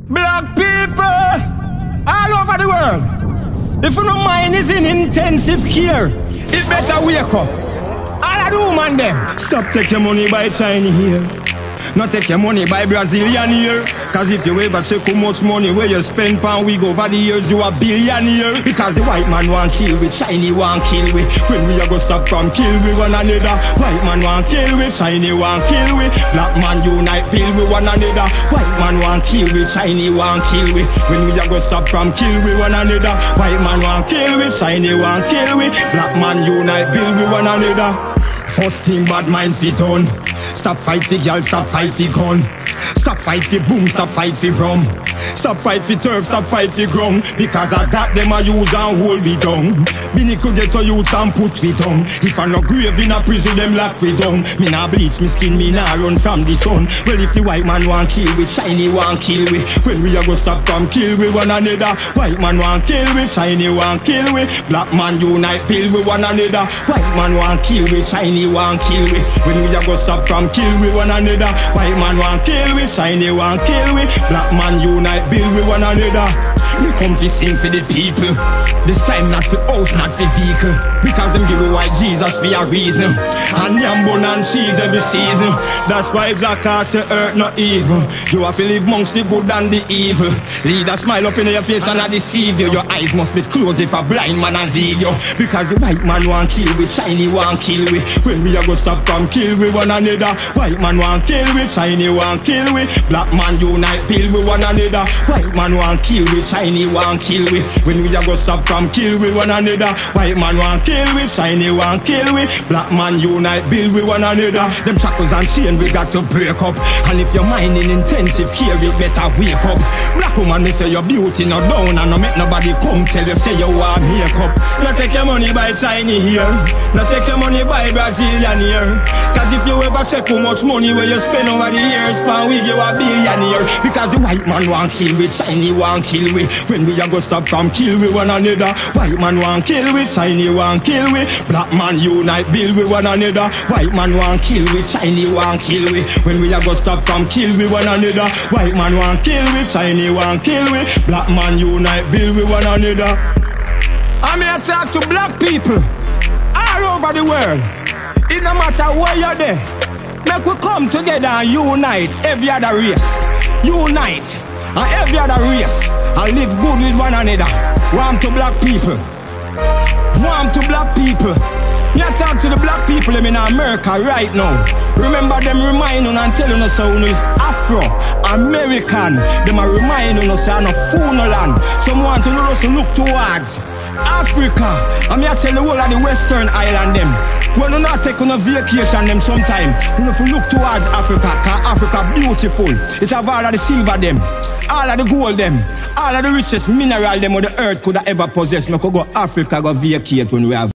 Black people all over the world, if your mind is in intensive care, it better wake up. All of the woman them, stop take your money by Chinese here. Not take your money by Brazilian here. Cause if you ever check how much money where you spend pound week over the years, you a billionaire. Because the white man want kill we, Chinese want kill we. When we a go stop from kill we one another. White man want kill we, Chinese want kill we. Black man unite, build we one another. White man want kill we, Chinese want kill we. When we a go stop from kill we one another. White man want kill we, Chinese want kill we. Black man unite, build we one another. First thing bad mind fi done. Stop fight fi girl, stop fight fi gun. Stop fight fi boom, stop fight fi rum. Stop fight fi turf, stop fight fi ground. Because of that them a use and hold me down. Bini could get to youth and put me down. If I no grave in a prison, them lock me down. Me nah bleach me skin, me nah run from the sun. Well if the white man want kill we, Chinese want kill we. When we a go stop from kill we one another. White man want kill we, Chinese want kill we. Black man unite, build we one another. White man want kill we, Chinese want kill we. When we a go stop from kill we one another. White man want kill we, Chinese want kill we. Black man unite, build we one another. Me come fi sing for the people. This time not for house, not for vehicle. Because them give me white Jesus for a reason. And yam bun and cheese every season. That's why Black Horse say earth not evil. You have to live amongst the good and the evil. Lead a smile up in your face and I deceive you. Your eyes must be closed if a blind man and lead you. Because the white man want kill we, Chinese want kill we. When we a go stop from kill we one another. White man want kill we, Chinese want kill we. Black man unite, build we one another. White man want kill we, Chinese want kill we. When we a go stop from kill we one another. White man want kill we, Chinese want kill we. Black man unite, build we one another. Them shackles and chain we got to break up. And if your mind in intensive care, it better wake up. Black woman me say your beauty not down. And no make nobody come tell you say you want makeup. Not take your money by Chinese here. Not take your money by Brazilian here. Cause if you ever check how much money where you spend over the years, pan we give a billionaire. Because the white man want kill we, Chinese want kill we. When we a go stop from kill we one another. White man want kill we, Chinese want kill we. Black man unite, build we one another. White man want kill we, Chinese want kill we. When we a go stop from kill we one another. White man want kill we, Chinese want kill we. Black man unite, build we one another. I'm here to talk to black people all over the world. It no matter where you're there. Make we come together and unite every other race. Unite and every other race and live good with one another. Warm to black people. Warm to black people. Me a talk to the black people in America right now. Remember them reminding and telling us how is Afro-American. Them are reminding us how no fool no land. Some want to know us to look towards Africa. And me a tell the whole of the Western Island them. When you not take on a vacation them sometime, you know if you look towards Africa, cause Africa beautiful. It have all of the silver them, all of the gold them, all of the richest mineral them or the earth could have ever possessed. Me could go Africa go vacate when we have